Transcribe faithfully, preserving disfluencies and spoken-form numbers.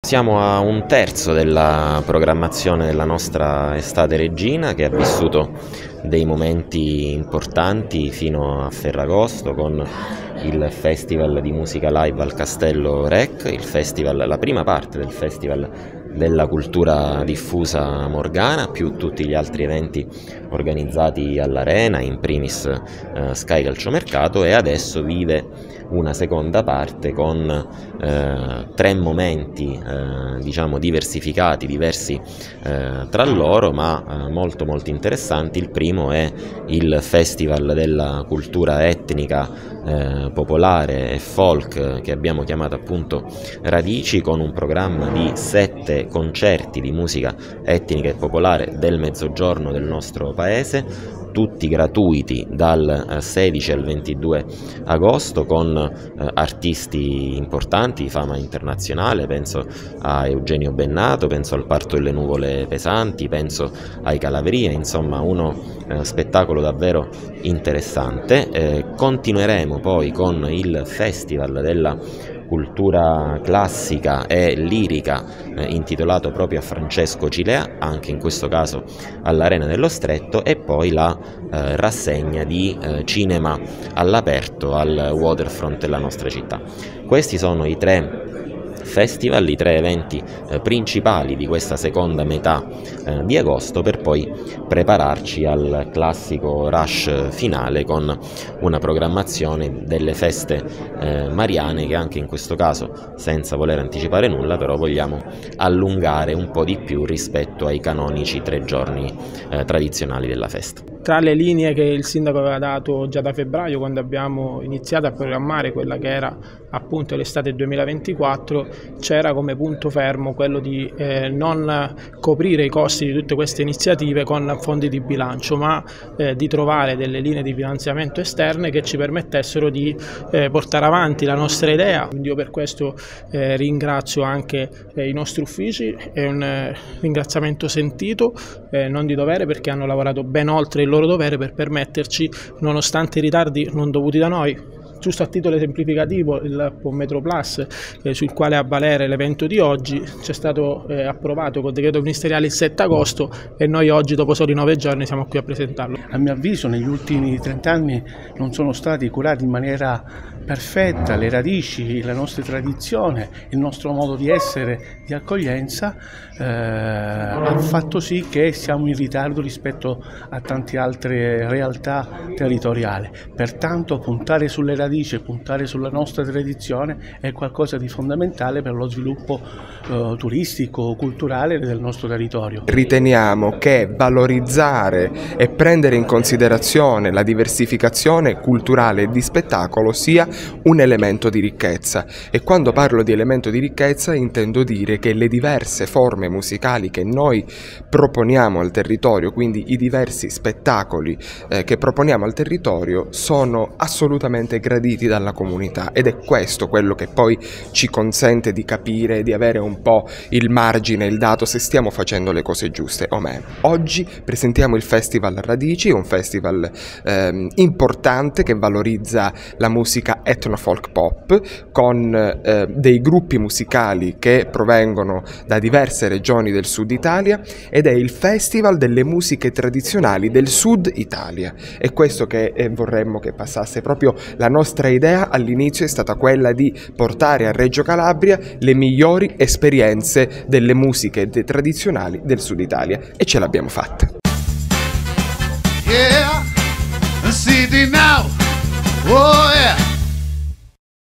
Siamo a un terzo della programmazione della nostra Estate Regina, che ha vissuto dei momenti importanti fino a Ferragosto con il Festival di Musica Live al Castello Rec, il festival, la prima parte del Festival della Cultura Diffusa Morgana, più tutti gli altri eventi organizzati all'Arena, in primis eh, Sky Calciomercato, e adesso vive una seconda parte con eh, tre momenti eh, diciamo diversificati, diversi eh, tra loro, ma eh, molto molto interessanti. Il primo è il Festival della Cultura Etnica, eh, Popolare e Folk, che abbiamo chiamato appunto Radici, con un programma di sette concerti di musica etnica e popolare del mezzogiorno del nostro paese, tutti gratuiti dal sedici al ventidue agosto, con eh, artisti importanti di fama internazionale. Penso a Eugenio Bennato, penso al Parto delle Nuvole Pesanti, penso ai Calavria, insomma uno eh, spettacolo davvero interessante. Eh, continueremo poi con il Festival della Cultura Classica e Lirica, eh, intitolato proprio a Francesco Cilea, anche in questo caso all'Arena dello Stretto, e poi la eh, rassegna di eh, cinema all'aperto al waterfront della nostra città. Questi sono i tre festival, i tre eventi eh, principali di questa seconda metà eh, di agosto, per poi prepararci al classico rush finale con una programmazione delle feste eh, mariane, che anche in questo caso, senza voler anticipare nulla, però vogliamo allungare un po' di più rispetto ai canonici tre giorni eh, tradizionali della festa. Tra le linee che il sindaco aveva dato già da febbraio, quando abbiamo iniziato a programmare quella che era appunto l'estate duemilaventiquattro, c'era come punto fermo quello di eh, non coprire i costi di tutte queste iniziative con fondi di bilancio, ma eh, di trovare delle linee di finanziamento esterne che ci permettessero di eh, portare avanti la nostra idea. Quindi io per questo eh, ringrazio anche eh, i nostri uffici, è un eh, ringraziamento sentito, eh, non di dovere, perché hanno lavorato ben oltre il loro dovere per permetterci, nonostante i ritardi non dovuti da noi. Giusto a titolo esemplificativo, il Metro Plus, eh, sul quale a valere l'evento di oggi, c'è stato eh, approvato con decreto ministeriale il sette agosto, e noi oggi, dopo soli nove giorni, siamo qui a presentarlo. A mio avviso negli ultimi trent'anni non sono stati curati in maniera perfetta le radici, la nostra tradizione, il nostro modo di essere, di accoglienza, eh, ha fatto sì che siamo in ritardo rispetto a tante altre realtà territoriali. Pertanto puntare sulle radici, puntare sulla nostra tradizione è qualcosa di fondamentale per lo sviluppo eh, turistico, culturale del nostro territorio. Riteniamo che valorizzare e prendere in considerazione la diversificazione culturale e di spettacolo sia un elemento di ricchezza, e quando parlo di elemento di ricchezza intendo dire che le diverse forme musicali che noi proponiamo al territorio, quindi i diversi spettacoli eh, che proponiamo al territorio, sono assolutamente graditi dalla comunità, ed è questo quello che poi ci consente di capire, di avere un po' il margine, il dato se stiamo facendo le cose giuste o meno. Oggi presentiamo il Festival Radici, un festival ehm, importante che valorizza la musica etno-folk pop, con eh, dei gruppi musicali che provengono da diverse regioni del sud Italia, ed è il Festival delle musiche tradizionali del sud Italia. È questo che eh, vorremmo che passasse. Proprio la nostra idea all'inizio è stata quella di portare a Reggio Calabria le migliori esperienze delle musiche tradizionali del sud Italia, e ce l'abbiamo fatta. Yeah, city now. Oh yeah.